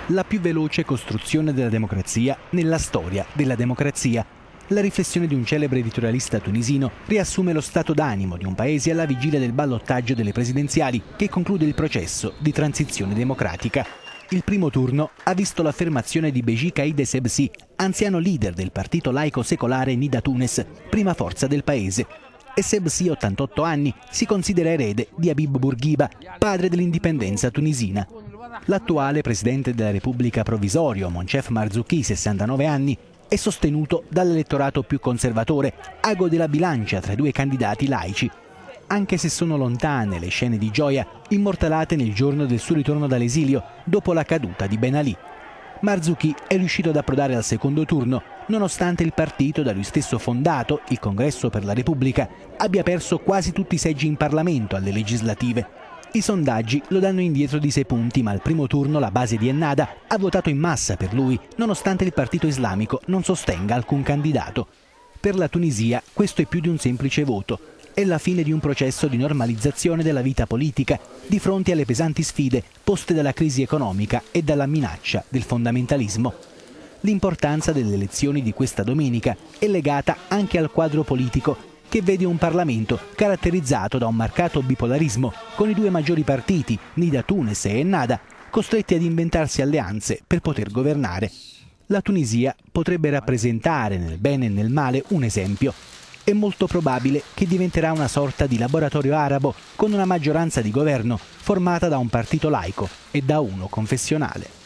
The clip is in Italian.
la più veloce costruzione della democrazia nella storia della democrazia. La riflessione di un celebre editorialista tunisino riassume lo stato d'animo di un paese alla vigilia del ballottaggio delle presidenziali che conclude il processo di transizione democratica. Il primo turno ha visto l'affermazione di Beji Caid Essebsi, anziano leader del partito laico secolare Nida Tounes, prima forza del paese. Essebsi, 88 anni, si considera erede di Habib Bourguiba, padre dell'indipendenza tunisina. L'attuale presidente della Repubblica Provvisorio, Moncef Marzouki, 69 anni, è sostenuto dall'elettorato più conservatore, ago della bilancia tra i due candidati laici. Anche se sono lontane le scene di gioia immortalate nel giorno del suo ritorno dall'esilio dopo la caduta di Ben Ali. Marzouki è riuscito ad approdare al secondo turno, nonostante il partito da lui stesso fondato, il Congresso per la Repubblica, abbia perso quasi tutti i seggi in Parlamento alle legislative. I sondaggi lo danno indietro di 6 punti, ma al primo turno la base di Ennahda ha votato in massa per lui, nonostante il partito islamico non sostenga alcun candidato. Per la Tunisia questo è più di un semplice voto. È la fine di un processo di normalizzazione della vita politica di fronte alle pesanti sfide poste dalla crisi economica e dalla minaccia del fondamentalismo. L'importanza delle elezioni di questa domenica è legata anche al quadro politico che vede un Parlamento caratterizzato da un marcato bipolarismo, con i due maggiori partiti, Nida Tounes e Ennahda, costretti ad inventarsi alleanze per poter governare. La Tunisia potrebbe rappresentare nel bene e nel male un esempio. È molto probabile che diventerà una sorta di laboratorio arabo con una maggioranza di governo formata da un partito laico e da uno confessionale.